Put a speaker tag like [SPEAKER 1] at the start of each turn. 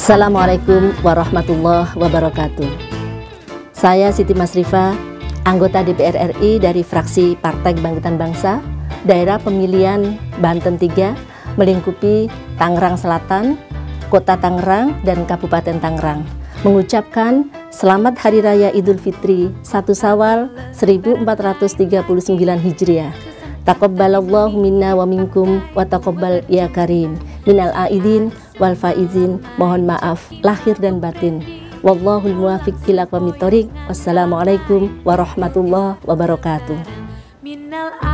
[SPEAKER 1] Assalamualaikum warahmatullahi wabarakatuh. Saya Siti Masrifa, anggota DPR RI dari fraksi Partai Kebangkitan Bangsa, daerah pemilihan Banten 3, melingkupi Tangerang Selatan, Kota Tangerang, dan Kabupaten Tangerang, mengucapkan Selamat Hari Raya Idul Fitri 1 Syawal 1439 Hijriah. Taqabbalallahu minna wa minkum wa taqabbal ya karim. Minal aidin wal faizin, mohon maaf lahir dan batin. Wallahul muwaffiq ila aqwamit thoriq. Wassalamualaikum warahmatullahi wabarakatuh.